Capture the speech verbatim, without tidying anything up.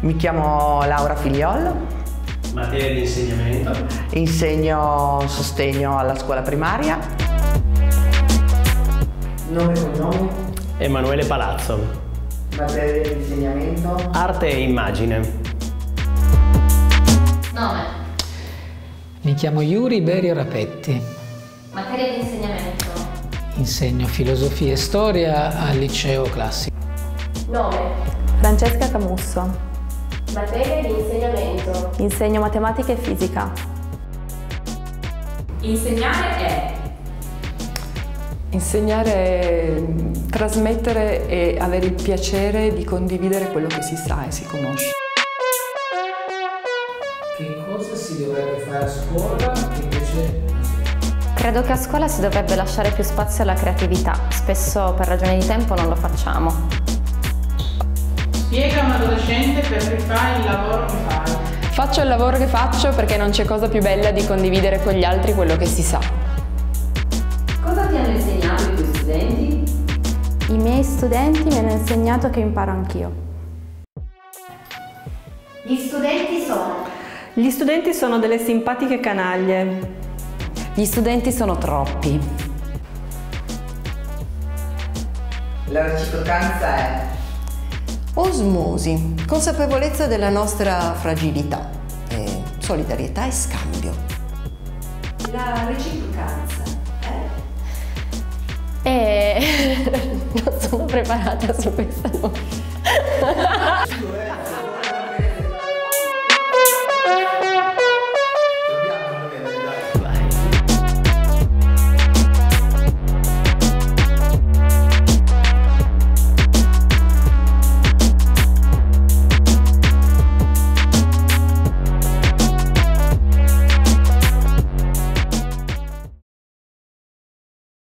Mi chiamo Laura Figliol. Materia di insegnamento. Insegno sostegno alla scuola primaria. Nome e cognome? Emanuele Palazzo. Materia di insegnamento? Arte e immagine. Nome? Mi chiamo Yuri Berio Rapetti. Materia di insegnamento? Insegno filosofia e storia al liceo classico. Nome? Francesca Camusso. Materia di insegnamento? Insegno matematica e fisica. Insegnare è? Insegnare è trasmettere e avere il piacere di condividere quello che si sa e si conosce. Che cosa si dovrebbe fare a scuola che invece... Credo che a scuola si dovrebbe lasciare più spazio alla creatività. Spesso per ragioni di tempo non lo facciamo. Spiega a un adolescente perché fai il lavoro che fai. Faccio il lavoro che faccio perché non c'è cosa più bella di condividere con gli altri quello che si sa. Cosa ti hanno insegnato i tuoi studenti? I miei studenti mi hanno insegnato che imparo anch'io. Gli studenti sono? Gli studenti sono delle simpatiche canaglie. Gli studenti sono troppi. La reciprocanza è? Osmosi, consapevolezza della nostra fragilità, e solidarietà e scambio. La reciprocanza è? E non sono preparata su questa.